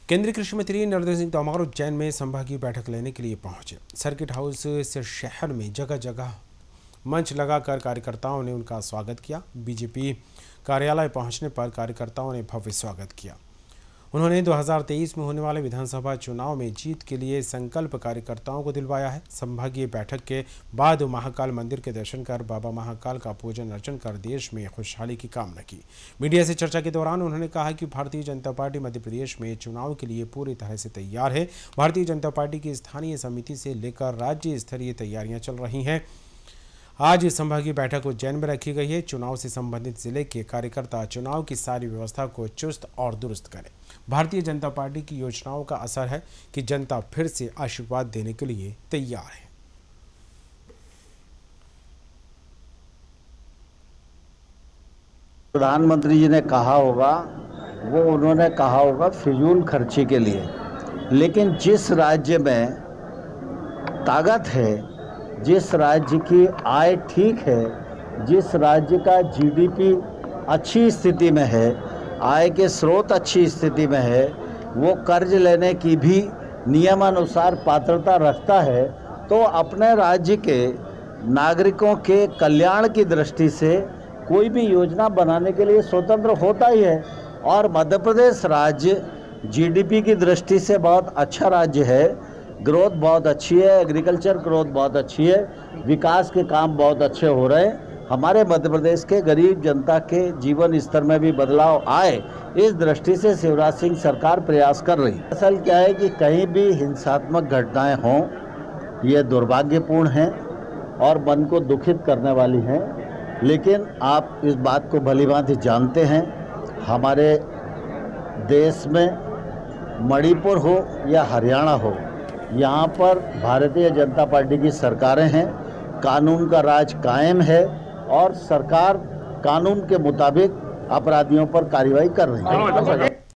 केंद्रीय कृषि मंत्री नरेंद्र सिंह तोमर उज्जैन में संभागीय बैठक लेने के लिए पहुंचे। सर्किट हाउस से शहर में जगह जगह मंच लगाकर कार्यकर्ताओं ने उनका स्वागत किया। बीजेपी कार्यालय पहुंचने पर कार्यकर्ताओं ने भव्य स्वागत किया। उन्होंने 2023 में होने वाले विधानसभा चुनाव में जीत के लिए संकल्प कार्यकर्ताओं को दिलवाया है। संभागीय बैठक के बाद महाकाल मंदिर के दर्शन कर बाबा महाकाल का पूजन अर्चन कर देश में खुशहाली की कामना की। मीडिया से चर्चा के दौरान उन्होंने कहा कि भारतीय जनता पार्टी मध्य प्रदेश में चुनाव के लिए पूरी तरह से तैयार है। भारतीय जनता पार्टी की स्थानीय समिति से लेकर राज्य स्तरीय तैयारियां चल रही हैं। आज संभागीय बैठक उज्जैन में रखी गई है। चुनाव से संबंधित जिले के कार्यकर्ता चुनाव की सारी व्यवस्था को चुस्त और दुरुस्त करें। भारतीय जनता पार्टी की योजनाओं का असर है कि जनता फिर से आशीर्वाद देने के लिए तैयार है। प्रधानमंत्री जी ने कहा होगा, वो उन्होंने कहा होगा फिजूल खर्ची के लिए, लेकिन जिस राज्य में ताकत है, जिस राज्य की आय ठीक है, जिस राज्य का जीडीपी अच्छी स्थिति में है, आय के स्रोत अच्छी स्थिति में है, वो कर्ज लेने की भी नियमानुसार पात्रता रखता है, तो अपने राज्य के नागरिकों के कल्याण की दृष्टि से कोई भी योजना बनाने के लिए स्वतंत्र होता ही है। और मध्य प्रदेश राज्य जीडीपी की दृष्टि से बहुत अच्छा राज्य है, ग्रोथ बहुत अच्छी है, एग्रीकल्चर ग्रोथ बहुत अच्छी है, विकास के काम बहुत अच्छे हो रहे हैं। हमारे मध्य प्रदेश के गरीब जनता के जीवन स्तर में भी बदलाव आए, इस दृष्टि से शिवराज सिंह सरकार प्रयास कर रही है। असल क्या है कि कहीं भी हिंसात्मक घटनाएं हों, ये दुर्भाग्यपूर्ण हैं और मन को दुखित करने वाली हैं। लेकिन आप इस बात को भलीभांति जानते हैं, हमारे देश में मणिपुर हो या हरियाणा हो, यहाँ पर भारतीय जनता पार्टी की सरकारें हैं, कानून का राज कायम है और सरकार कानून के मुताबिक अपराधियों पर कार्रवाई कर रही है।